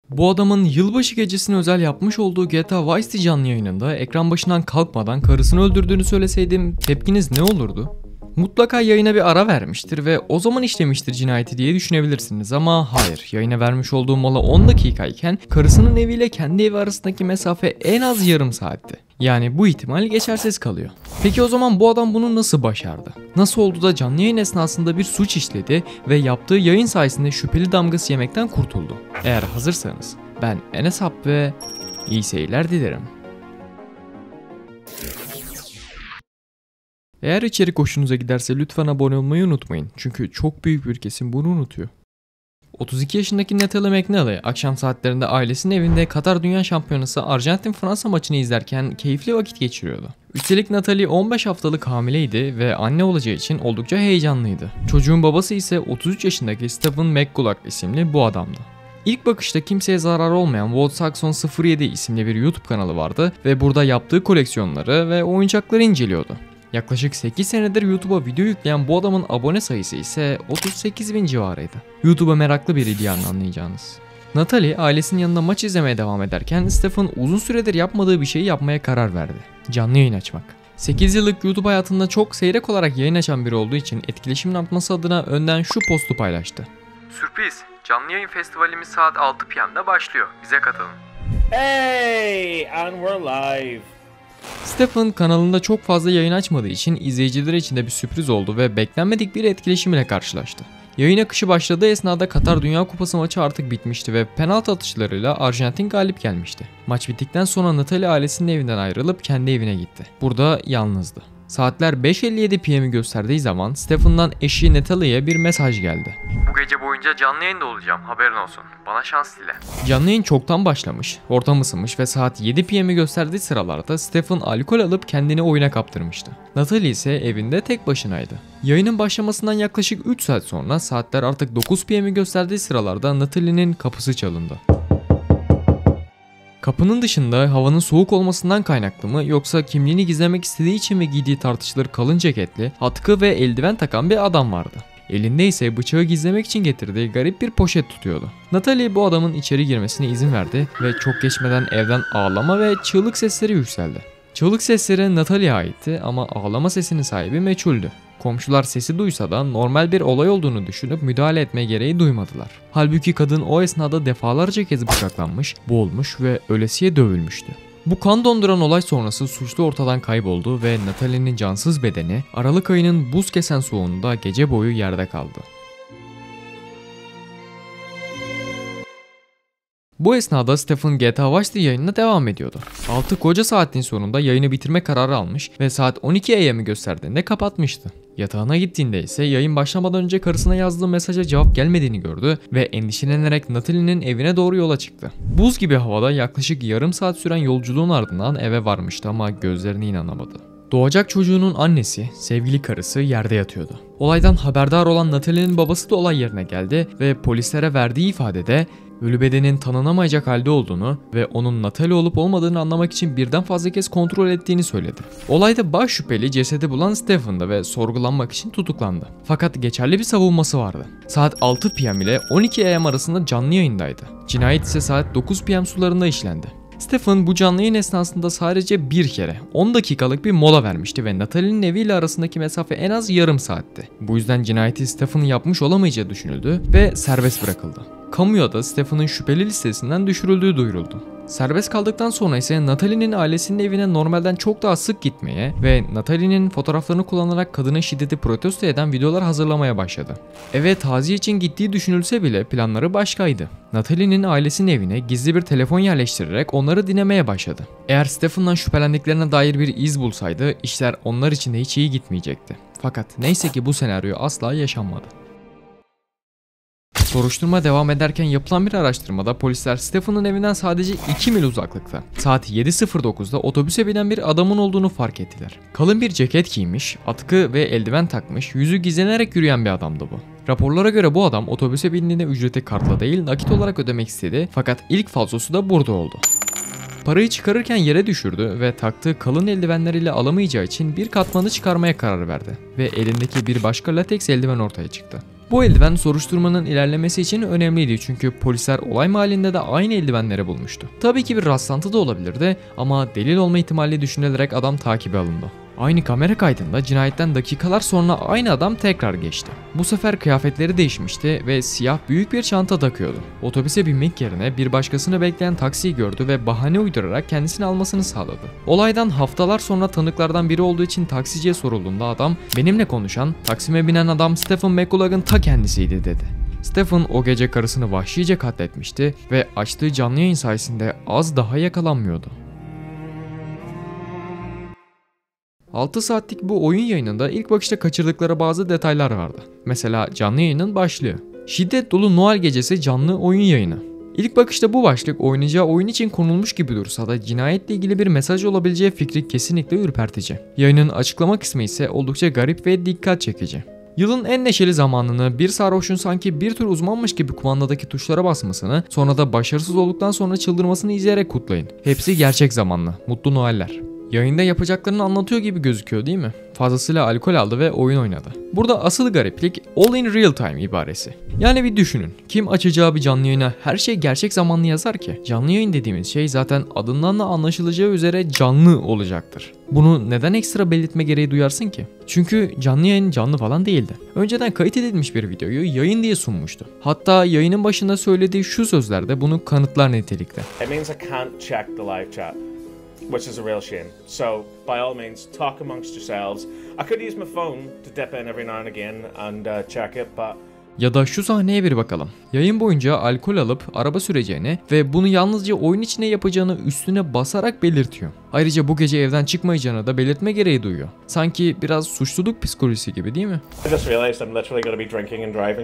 Bu adamın yılbaşı gecesine özel yapmış olduğu GTA Vice City canlı yayınında ekran başından kalkmadan karısını öldürdüğünü söyleseydim tepkiniz ne olurdu? Mutlaka yayına bir ara vermiştir ve o zaman işlemiştir cinayeti diye düşünebilirsiniz ama hayır, yayına vermiş olduğu mola 10 dakikayken karısının eviyle kendi evi arasındaki mesafe en az yarım saatti. Yani bu ihtimal geçersiz kalıyor. Peki o zaman bu adam bunu nasıl başardı? Nasıl oldu da canlı yayın esnasında bir suç işledi ve yaptığı yayın sayesinde şüpheli damgası yemekten kurtuldu? Eğer hazırsanız ben Enes Hap ve iyi seyirler dilerim. Eğer içerik hoşunuza giderse lütfen abone olmayı unutmayın. Çünkü çok büyük bir kesim bunu unutuyor. 32 yaşındaki Natalie McNally akşam saatlerinde ailesinin evinde Katar Dünya Şampiyonası Arjantin-Fransa maçını izlerken keyifli vakit geçiriyordu. Üstelik Natalie 15 haftalık hamileydi ve anne olacağı için oldukça heyecanlıydı. Çocuğun babası ise 33 yaşındaki Stephen McCulloch isimli bu adamdı. İlk bakışta kimseye zarar olmayan Walt Saxon 07 isimli bir YouTube kanalı vardı ve burada yaptığı koleksiyonları ve oyuncakları inceliyordu. Yaklaşık 8 senedir YouTube'a video yükleyen bu adamın abone sayısı ise 38.000 civarıydı. YouTube'a meraklı biriydi yani, anlayacağınız. Natalie ailesinin yanında maç izlemeye devam ederken Stephen uzun süredir yapmadığı bir şeyi yapmaya karar verdi. Canlı yayın açmak. 8 yıllık YouTube hayatında çok seyrek olarak yayın açan biri olduğu için etkileşimin artması adına önden şu postu paylaştı. Sürpriz! Canlı yayın festivalimiz saat 6 PM'de başlıyor. Bize katılın. Hey, and we're live. Stephen kanalında çok fazla yayın açmadığı için izleyiciler için de bir sürpriz oldu ve beklenmedik bir etkileşim ile karşılaştı. Yayın akışı başladığı esnada Katar Dünya Kupası maçı artık bitmişti ve penaltı atışlarıyla Arjantin galip gelmişti. Maç bittikten sonra Natalie ailesinin evinden ayrılıp kendi evine gitti. Burada yalnızdı. Saatler 5:57 PM'i gösterdiği zaman Stephen'dan eşi Natalie'ye bir mesaj geldi. Bu gece boyunca canlı yayında olacağım, haberin olsun. Bana şans dile. Canlı yayın çoktan başlamış, ortam ısınmış ve saat 7 PM'i gösterdiği sıralarda Stephen alkol alıp kendini oyuna kaptırmıştı. Natalie ise evinde tek başınaydı. Yayının başlamasından yaklaşık 3 saat sonra saatler artık 9 PM'i gösterdiği sıralarda Natalie'nin kapısı çalındı. Kapının dışında havanın soğuk olmasından kaynaklı mı yoksa kimliğini gizlemek istediği için mi giydiği tartışılır kalın ceketli, atkı ve eldiven takan bir adam vardı. Elinde ise bıçağı gizlemek için getirdiği garip bir poşet tutuyordu. Natalie bu adamın içeri girmesine izin verdi ve çok geçmeden evden ağlama ve çığlık sesleri yükseldi. Çığlık sesleri Natalie'ye aitti ama ağlama sesinin sahibi meçhuldü. Komşular sesi duysa da normal bir olay olduğunu düşünüp müdahale etme gereği duymadılar. Halbuki kadın o esnada defalarca kez bıçaklanmış, boğulmuş ve ölesiye dövülmüştü. Bu kan donduran olay sonrası suçlu ortadan kayboldu ve Natalie'nin cansız bedeni Aralık ayının buz kesen soğuğunda gece boyu yerde kaldı. Bu esnada Stephen GTA Vice City yayınına devam ediyordu. 6 koca saatin sonunda yayını bitirme kararı almış ve saat 12 AM'i gösterdiğinde kapatmıştı. Yatağına gittiğinde ise yayın başlamadan önce karısına yazdığı mesaja cevap gelmediğini gördü ve endişelenerek Natalie'nin evine doğru yola çıktı. Buz gibi havada yaklaşık yarım saat süren yolculuğun ardından eve varmıştı ama gözlerine inanamadı. Doğacak çocuğunun annesi, sevgili karısı yerde yatıyordu. Olaydan haberdar olan Natalie'nin babası da olay yerine geldi ve polislere verdiği ifadede ölü bedenin tanınamayacak halde olduğunu ve onun Natalie olup olmadığını anlamak için birden fazla kez kontrol ettiğini söyledi. Olayda baş şüpheli cesedi bulan Stephen'dı ve sorgulanmak için tutuklandı. Fakat geçerli bir savunması vardı. Saat 6 PM ile 12 AM arasında canlı yayındaydı. Cinayet ise saat 9 PM sularında işlendi. Stephen bu canlı yayın esnasında sadece bir kere 10 dakikalık bir mola vermişti ve Natalie'nin eviyle arasındaki mesafe en az yarım saatti. Bu yüzden cinayeti Stephen'ın yapmış olamayacağı düşünüldü ve serbest bırakıldı. Kamuya da Stephen'ın şüpheli listesinden düşürüldüğü duyuruldu. Serbest kaldıktan sonra ise Natalie'nin ailesinin evine normalden çok daha sık gitmeye ve Natalie'nin fotoğraflarını kullanarak kadına şiddeti protesto eden videolar hazırlamaya başladı. Eve taziye için gittiği düşünülse bile planları başkaydı. Natalie'nin ailesinin evine gizli bir telefon yerleştirerek onları dinlemeye başladı. Eğer Stephen'dan şüphelendiklerine dair bir iz bulsaydı işler onlar için de hiç iyi gitmeyecekti. Fakat neyse ki bu senaryo asla yaşanmadı. Soruşturma devam ederken yapılan bir araştırmada polisler Stephen'ın evinden sadece 2 mil uzaklıkta saat 7:09'da otobüse binen bir adamın olduğunu fark ettiler. Kalın bir ceket giymiş, atkı ve eldiven takmış, yüzü gizlenerek yürüyen bir adamdı bu. Raporlara göre bu adam otobüse bindiğinde ücreti kartla değil nakit olarak ödemek istedi fakat ilk falsosu da burada oldu. Parayı çıkarırken yere düşürdü ve taktığı kalın eldivenleriyle alamayacağı için bir katmanı çıkarmaya karar verdi ve elindeki bir başka lateks eldiven ortaya çıktı. Bu eldiven soruşturmanın ilerlemesi için önemliydi çünkü polisler olay mahallinde de aynı eldivenleri bulmuştu. Tabii ki bir rastlantı da olabilirdi ama delil olma ihtimali düşünülerek adam takibe alındı. Aynı kamera kaydında cinayetten dakikalar sonra aynı adam tekrar geçti. Bu sefer kıyafetleri değişmişti ve siyah büyük bir çanta takıyordu. Otobüse binmek yerine bir başkasını bekleyen taksiyi gördü ve bahane uydurarak kendisini almasını sağladı. Olaydan haftalar sonra tanıklardan biri olduğu için taksiciye sorulduğunda adam, benimle konuşan, Taksim'e binen adam Stephen McCulloch'ın ta kendisiydi dedi. Stephen o gece karısını vahşice katletmişti ve açtığı canlı yayın sayesinde az daha yakalanmıyordu. 6 saatlik bu oyun yayınında ilk bakışta kaçırdıkları bazı detaylar vardı. Mesela canlı yayının başlığı. Şiddet dolu Noel gecesi canlı oyun yayını. İlk bakışta bu başlık oynayacağı oyun için konulmuş gibi dursa da cinayetle ilgili bir mesaj olabileceği fikri kesinlikle ürpertici. Yayının açıklama kısmı ise oldukça garip ve dikkat çekici. Yılın en neşeli zamanını bir sarhoşun sanki bir tür uzmanmış gibi kumandadaki tuşlara basmasını, sonra da başarısız olduktan sonra çıldırmasını izleyerek kutlayın. Hepsi gerçek zamanlı. Mutlu Noeller. Yayında yapacaklarını anlatıyor gibi gözüküyor değil mi? Fazlasıyla alkol aldı ve oyun oynadı. Burada asıl gariplik all in real time ibaresi. Yani bir düşünün. Kim açacağı bir canlı yayına her şey gerçek zamanlı yazar ki? Canlı yayın dediğimiz şey zaten adından da anlaşılacağı üzere canlı olacaktır. Bunu neden ekstra belirtme gereği duyarsın ki? Çünkü canlı yayın canlı falan değildi. Önceden kayıt edilmiş bir videoyu yayın diye sunmuştu. Hatta yayının başında söylediği şu sözler de bunu kanıtlar nitelikte. It means I can't check the live chat, which is a real shame. So, by all means, talk amongst yourselves. I could use my phone to dip in every now and again and check it, but... Ya da şu sahneye bir bakalım. Yayın boyunca alkol alıp araba süreceğini ve bunu yalnızca oyun içinde yapacağını üstüne basarak belirtiyor. Ayrıca bu gece evden çıkmayacağını da belirtme gereği duyuyor. Sanki biraz suçluluk psikolojisi gibi değil mi? I just realized I'm literally going to be drinking and driving.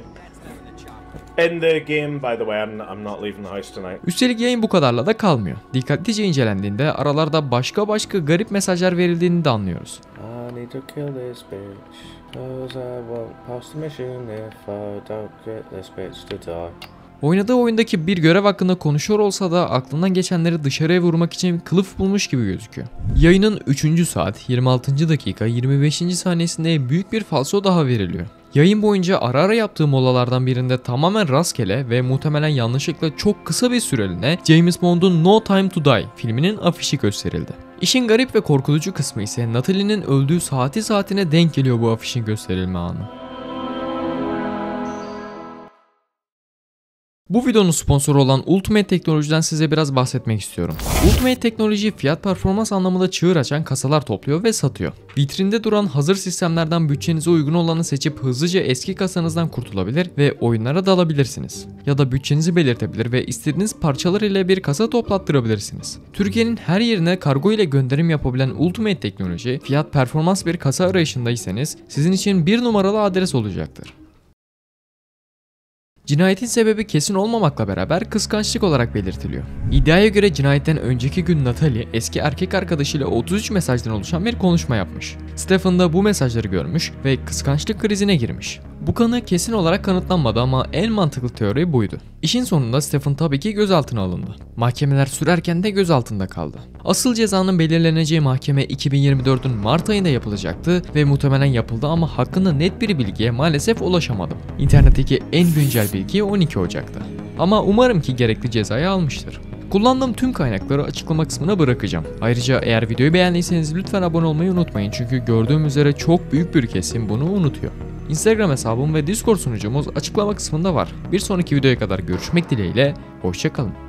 In the game, by the way, I'm not leaving the house tonight. Üstelik yayın bu kadarla da kalmıyor. Dikkatlice incelendiğinde aralarda başka garip mesajlar verildiğini de anlıyoruz. I need to kill this bitch, 'cause I won't pass the mission if I don't get this bitch to die. Oynadığı oyundaki bir görev hakkında konuşuyor olsa da aklından geçenleri dışarıya vurmak için kılıf bulmuş gibi gözüküyor. Yayının 3. saat 26. dakika 25. saniyesinde büyük bir falso daha veriliyor. Yayın boyunca ara ara yaptığı molalardan birinde tamamen rastgele ve muhtemelen yanlışlıkla çok kısa bir süreliğine James Bond'un No Time to Die filminin afişi gösterildi. İşin garip ve korkutucu kısmı ise Natalie'nin öldüğü saatine denk geliyor bu afişin gösterilme anı. Bu videonun sponsoru olan Ultimate Teknoloji'den size biraz bahsetmek istiyorum. Ultimate Teknoloji fiyat performans anlamında çığır açan kasalar topluyor ve satıyor. Vitrinde duran hazır sistemlerden bütçenize uygun olanı seçip hızlıca eski kasanızdan kurtulabilir ve oyunlara dalabilirsiniz. Ya da bütçenizi belirtebilir ve istediğiniz parçalar ile bir kasa toplattırabilirsiniz. Türkiye'nin her yerine kargo ile gönderim yapabilen Ultimate Teknoloji, fiyat performans bir kasa arayışındaysanız sizin için bir numaralı adres olacaktır. Cinayetin sebebi kesin olmamakla beraber kıskançlık olarak belirtiliyor. İddiaya göre cinayetten önceki gün Natalie eski erkek arkadaşıyla 33 mesajdan oluşan bir konuşma yapmış. Stephen da bu mesajları görmüş ve kıskançlık krizine girmiş. Bu kanı kesin olarak kanıtlanmadı ama en mantıklı teori buydu. İşin sonunda Stephen tabii ki gözaltına alındı. Mahkemeler sürerken de gözaltında kaldı. Asıl cezanın belirleneceği mahkeme 2024'ün Mart ayında yapılacaktı ve muhtemelen yapıldı ama hakkında net bir bilgiye maalesef ulaşamadım. İnternetteki en güncel bilgi 12 Ocak'ta. Ama umarım ki gerekli cezayı almıştır. Kullandığım tüm kaynakları açıklama kısmına bırakacağım. Ayrıca eğer videoyu beğendiyseniz lütfen abone olmayı unutmayın çünkü gördüğüm üzere çok büyük bir kesim bunu unutuyor. Instagram hesabım ve Discord sunucumuz açıklama kısmında var. Bir sonraki videoya kadar görüşmek dileğiyle, hoşça kalın.